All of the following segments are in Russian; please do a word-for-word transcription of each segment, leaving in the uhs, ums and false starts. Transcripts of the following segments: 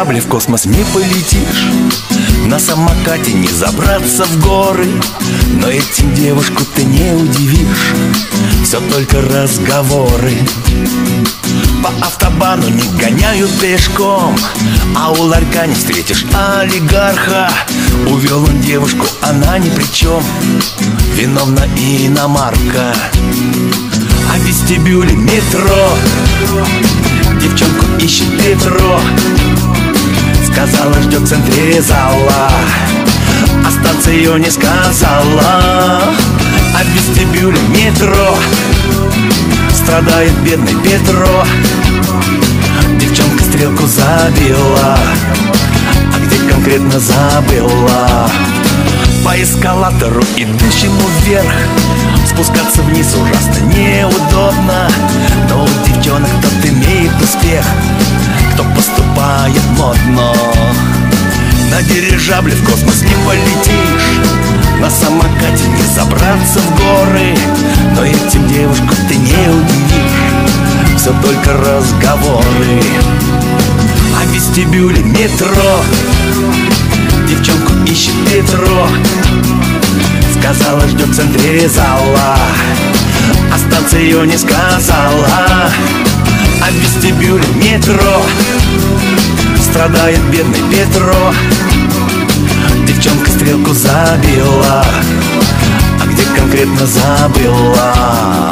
дирижабле в космос не полетишь, на самокате не забраться в горы, но этим девушку ты не удивишь. Все только разговоры. По автобану не гоняют пешком, а у ларька не встретишь олигарха. Увел он девушку, она ни при чем, виновна иномарка. А в вестибюле метро девчонку ищет Петро. Сказала, ждет в центре зала, а станцию не сказала. А в вестибюле метро страдает бедный Петро. Девчонка стрелку забила, а где конкретно забыла. По эскалатору, идущему вверх, спускаться вниз ужасно неудобно. Но у девчонок тот имеет успех, кто поступает модно. На дирижабле в космос не полетишь, на самокате не забраться в горы, но этим девушку ты не удивишь. Все только разговоры. А в вестибюле метро девчонку ищет Петро. Сказала, ждет в центре зала, а станцию не сказала. А в вестибюле метро страдает бедный Петро. Девчонка стрелку забила, а где конкретно забыла.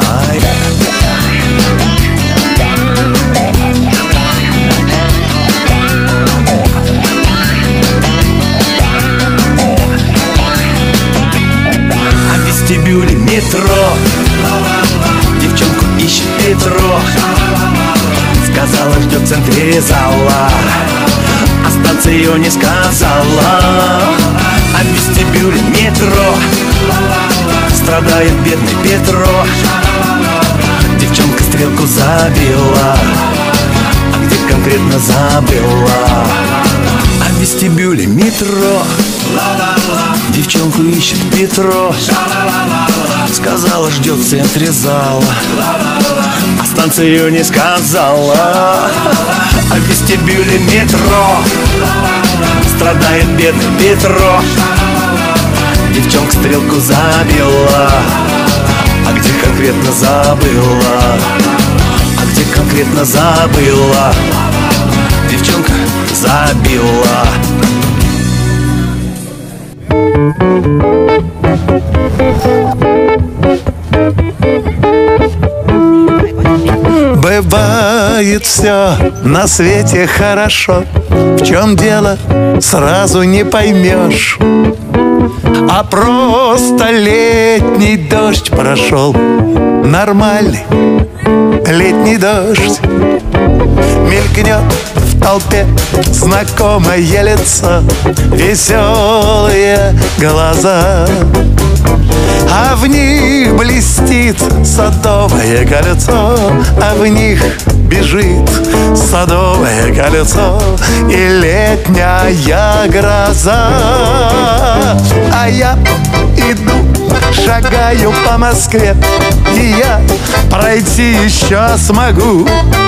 А в вестибюле метро девчонку ищет Петро. Сказала, ждет в центре зала, а станцию не сказала. А в вестибюле метро страдает бедный Петро. Девчонка стрелку забила, а где конкретно забыла. А в вестибюле метро девчонку ищет Петро. Сказала, ждет в центре зала, а станцию не сказала. А в вестибюле метро страдает бедный Петро. Девчонка стрелку забила, а где конкретно забыла. А где конкретно забыла. Девчонка забила. Бывает все на свете хорошо, в чем дело, сразу не поймешь. А просто летний дождь прошел, нормальный летний дождь. Мелькнет в толпе знакомое лицо, веселые глаза, а в них блестит садовое кольцо, а в них бежит садовое кольцо и летняя гроза. А я иду, шагаю по Москве, и я пройти еще смогу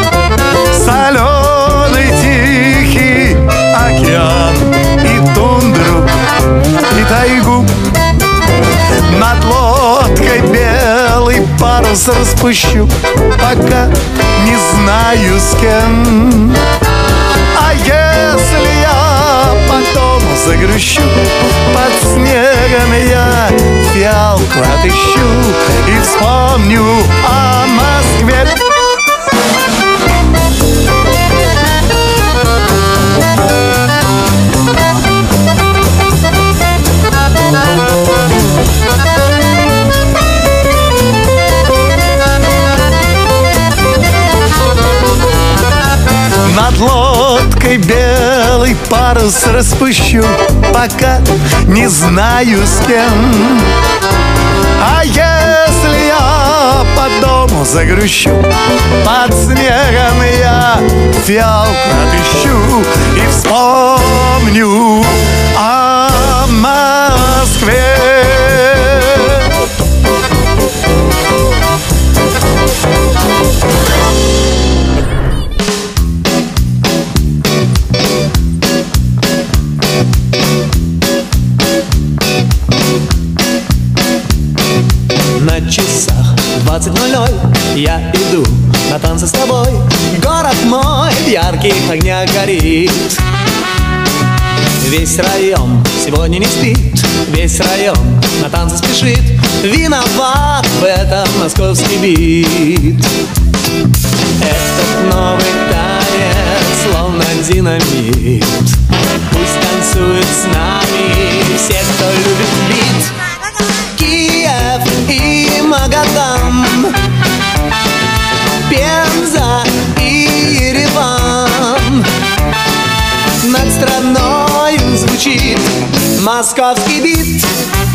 соленый тихий океан и тундру, и тайгу. Над лодкой белый парус распущу, пока не знаю с кем. А если я потом загрущу, под снегом я фиалку отыщу и вспомню о Москве. Над лодкой белый парус распущу, пока не знаю с кем. А если я по дому загрущу, под снегом я фиалку отыщу и вспомню о Москве. я иду на танцы с тобой. Город мой в ярких огнях горит. Весь район сегодня не спит, весь район на танцы спешит. Виноват в этом московский бит. Этот новый танец словно динамит. Пусть танцует с нами все, кто любит бит. Киев и Магадан, Пенза и Ереван. Над страною звучит московский бит.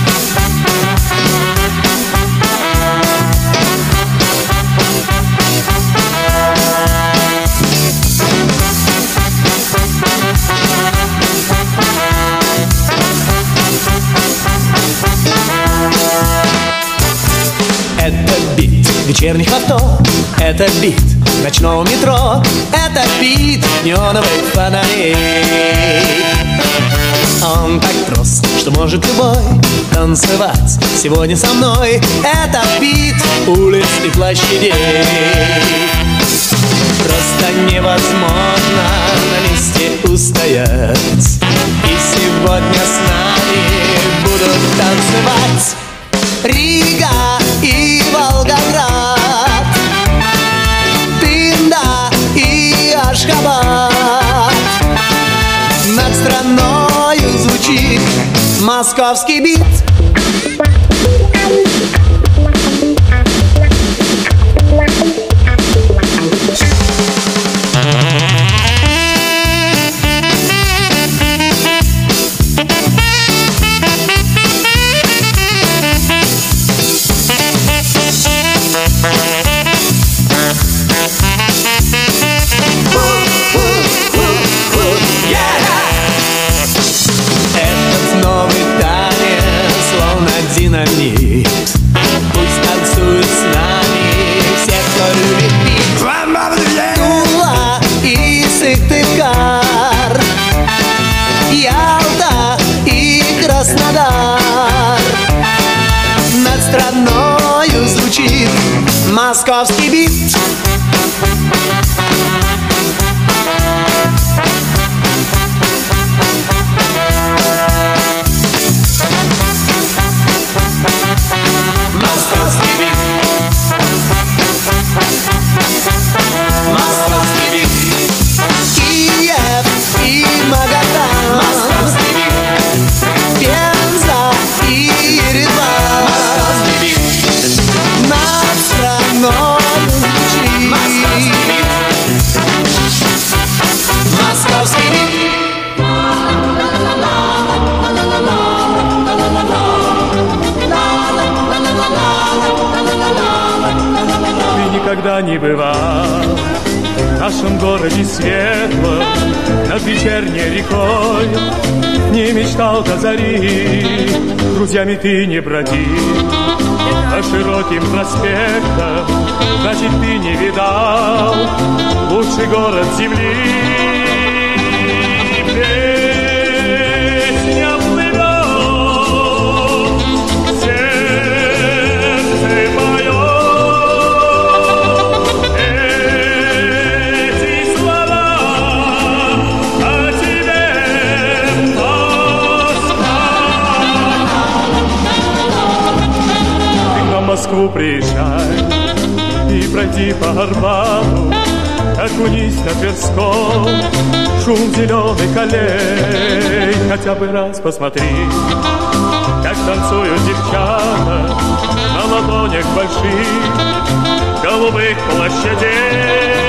Это бит вечерних авто, это бит ночного метро, это бит неоновых фонарей. Он так прост, что может любой танцевать сегодня со мной. Это бит улиц и площадей. Просто невозможно на месте устоять. И сегодня с нами будут танцевать Рига и Волгоград, Тында и Ашхабад. Над страною звучит московский бит. Динамит. Пусть танцуют с нами все, кто любит бит. Тула и Сыктывкар, Ялта и Краснодар. Над страною звучит московский бит. Никогда не бывал в нашем городе светлом, над вечерней рекой не мечтал до зари, друзьями ты не бродил по широким проспектам, значит ты не видал лучший город земли. Песня плывет в сердце моем. В Москву приезжай и пройди по Арбату, окунись на Тверском, шум зеленых аллей. Хотя бы раз посмотри, как танцуют девчата на ладонях больших голубых площадей.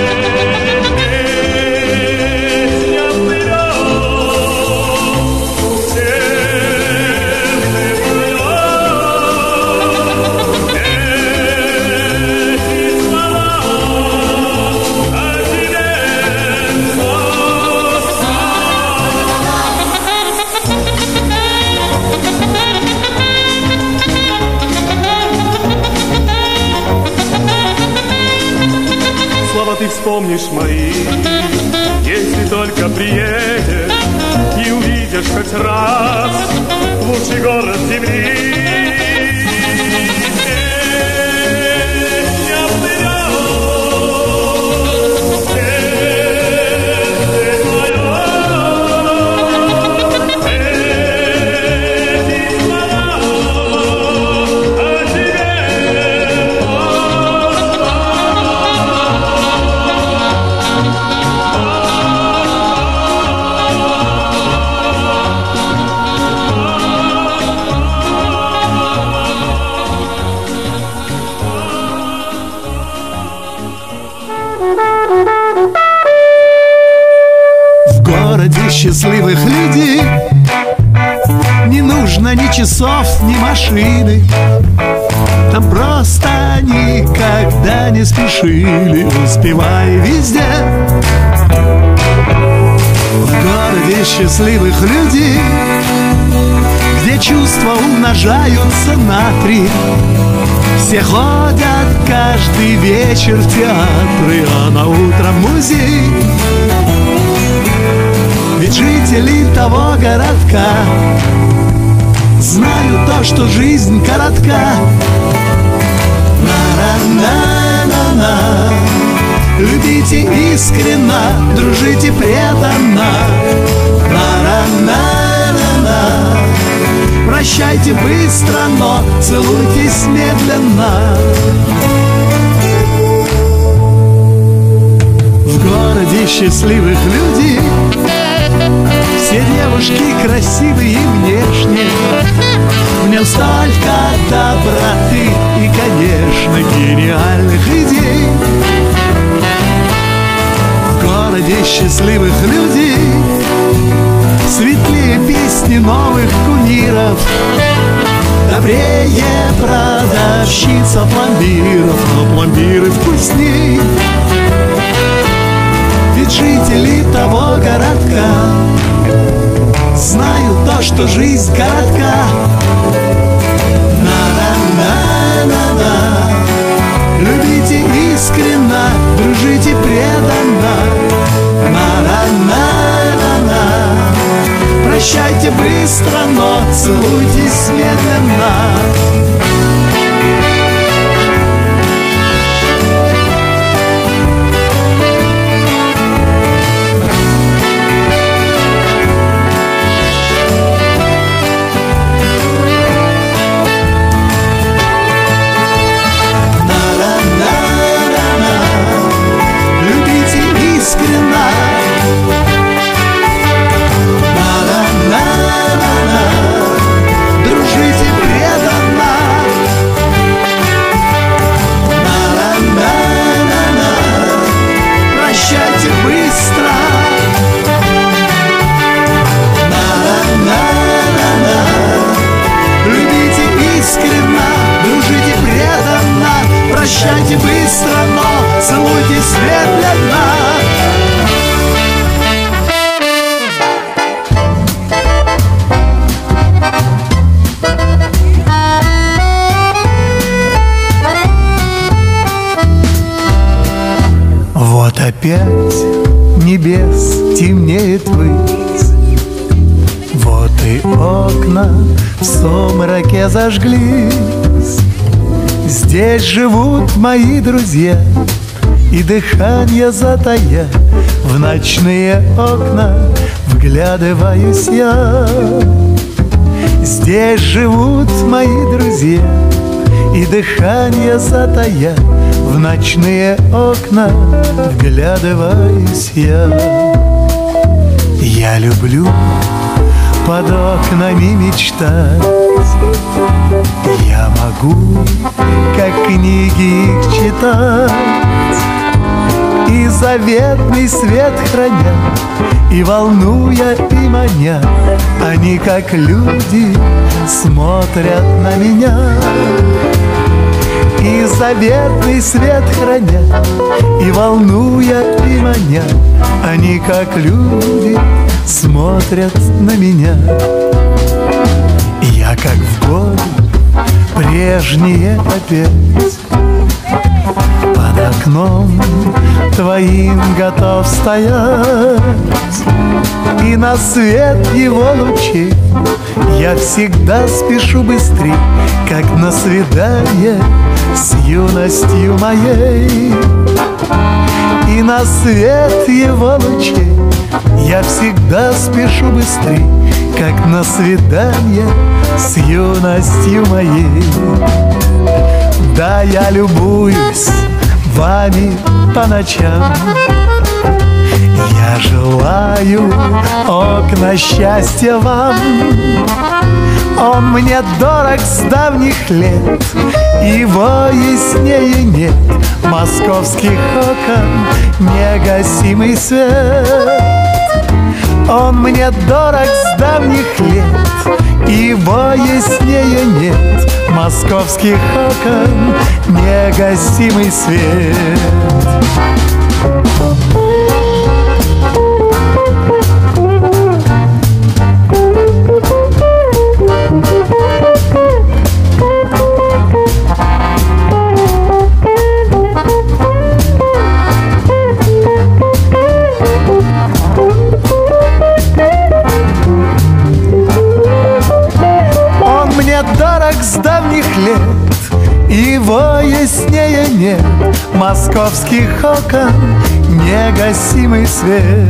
Слова ты вспомнишь мои, если только приедешь и увидишь хоть раз лучший город земли. Песня нужно ни часов, ни машины. Там просто никогда не спешили, успевая везде. В городе счастливых людей, где чувства умножаются на три. Все ходят каждый вечер в театры, а на утро в музей. Ведь жители того городка знают то, что жизнь коротка. На-на-на-на-на. Любите искренно, дружите преданно. На-на-на-на-на. Прощайте быстро, но целуйтесь медленно. В городе счастливых людей все девушки красивые и внешние. В нем столько доброты и, конечно, гениальных идей. В городе счастливых людей светлее песни новых кумиров, добрее продавщица пломбиров, но пломбиры вкусней. Ведь жители того городка знают то, что жизнь коротка. На-на-на-на-на. Любите искренно, дружите преданно. На-на-на-на-на. Прощайте быстро, но целуйтесь медленно. Прощайте быстро, но целуйтесь медленно. Вот опять небес темнеет ввысь, вот и окна в сумраке зажглись. Здесь живут мои друзья, и дыхание затая. В ночные окна вглядываюсь я. Здесь живут мои друзья, и дыхание затая. В ночные окна вглядываюсь я. Я люблю под окнами мечтать. Я могу, как книги их читать, и заветный свет храня, и волнуя, и маня. Они, как люди, смотрят на меня. И заветный свет храня, и волнуя, и маня. Они, как люди, смотрят на меня. Я, как в годы прежние опять, под окном твоим готов стоять. И на свет его лучей я всегда спешу быстрей, как на свидание с юностью моей. И на свет его лучей я всегда спешу быстрей, как на свидание с юностью моей. Да, я любуюсь вами по ночам. Я желаю окна счастья вам. Он мне дорог с давних лет, его яснее нет. Московских окон негасимый свет. Он мне дорог с давних лет, ибо яснее нет московских окон негасимый свет. Дорог с давних лет, его яснее нет московских окон негасимый свет.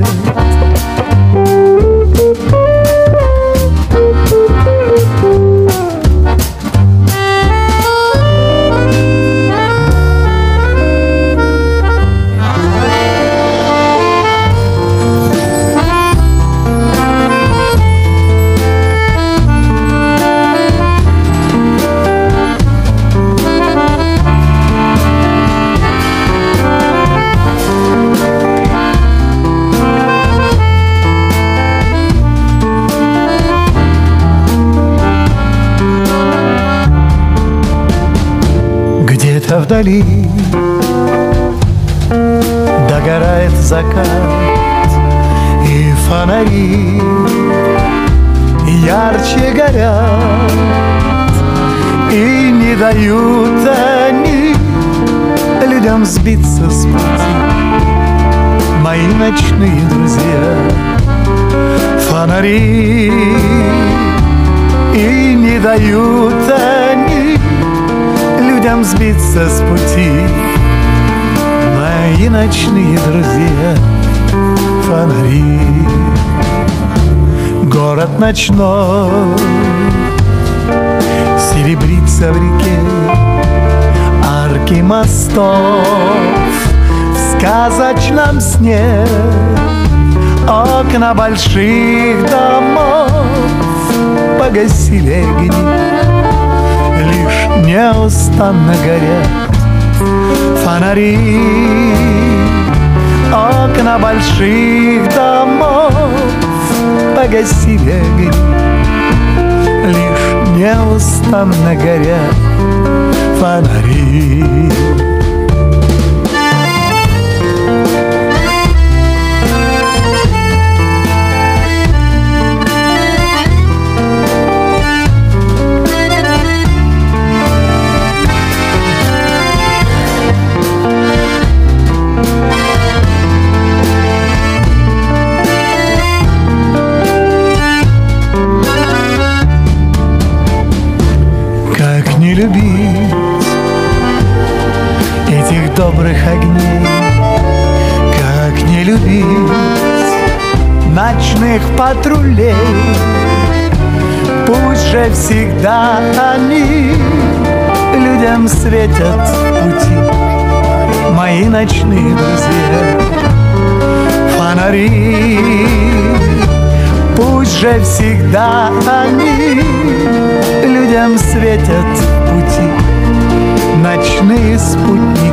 Где-то вдали догорает закат, и фонари ярче горят, и не дают они людям сбиться с пути. Мои ночные друзья, фонари, и не дают они людям сбиться с пути. Мои ночные друзья, фонари. Город ночной серебрится в реке, арки мостов в сказочном сне, окна больших домов погасили огни, лишь неустанно горят фонари. Окна больших домов погасили огни, лишь неустанно горят фонари. Не любить этих добрых огней, как не любить ночных патрулей. Пусть же всегда они людям светят пути, мои ночные друзья, фонари. Пусть же всегда они людям светят пути, ночные спутники